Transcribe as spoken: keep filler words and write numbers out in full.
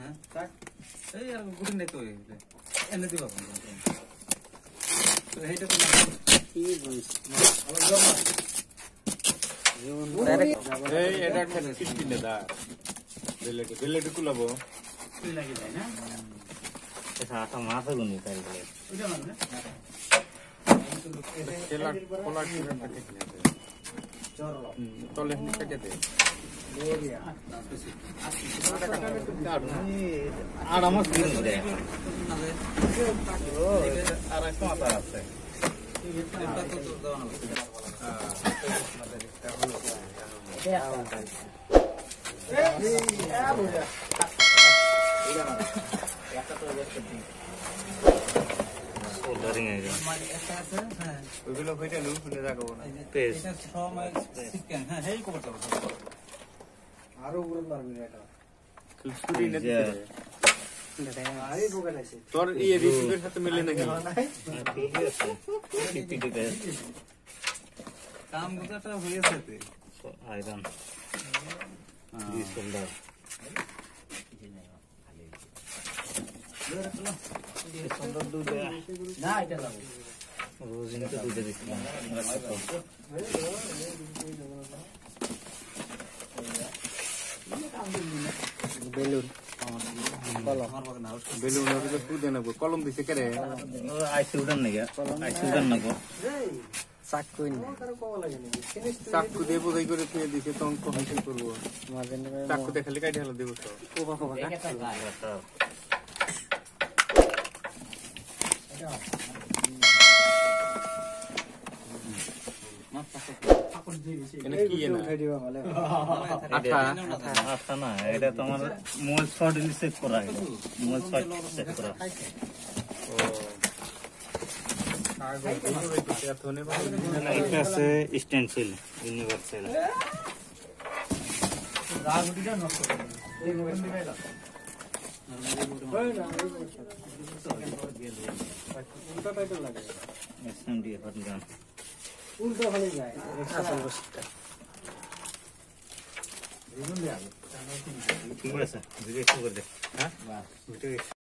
হ্যাঁ কাট এই আর গুটি নাই তো এনে দিবা তো এইটা তো কি বলিস আবার জমা এই এটা খেতে কিনে দা বেলেটে বেলেটে কুলাবো তুই লাগি যায় না এটা আটা মাছ গুনি তাই বলে ওইটা মানে তেলা কোলা কিনে কেটে দে চরো তলে নি কেটে দে লোরিয়া আর আমার দিন দে আর একটা মাথা আছে এটা তো তো দাও না সোল্ডারিং আছে মানে একটা আছে হ্যাঁ ওইগুলো কইটা লু খুলে রাখবো না পেস্ট এটা সময় চিকেন হ্যাঁ হেই কভার করো আরো উপরে মারবি এটা ছুরি না দিতে আরে বোকা আছে তোর এই রিসিভের সাথে মিলে নাকি ঠিক আছে টিপি টিপি কাম গুটাটা হয়েছে তে আয়রন দি সোল্ডার সোল্ডার দুধ না এটা লাগবে রোজ ইনকে দুধ দিছিলাম বেলুন কলম বেলুন ওর তো ফুদে না কলম দিছে কেরে আইসি উড়ান নাকি আইসি উড়ান না গো চাক কই না চাকু দিয়ে বোঝাই করে তুই দিছে তখন কমিশন করবো চাকু দিয়ে খালি কাটি হেলা দেবো তো ওবা ওবা এটা এনে কি এনে আঠা আচ্ছা না এটা তোমার মোবাইল শট সেট করা এটা মোবাইল শট সেট করা ও আগে এইভাবে তো এতনে এটা আছে স্টেনসিল ইউনিভার্সাল রাগুটিটা নষ্ট করে এই মোবাইল দিবাইলা উল্টা টাইপের লাগে এসএমডি হটগান উল্টা ভালো যায় আসল বস্তা রিমন দেয়া ঠিক আছে ভিডিও করে দে হ্যাঁ ভিডিও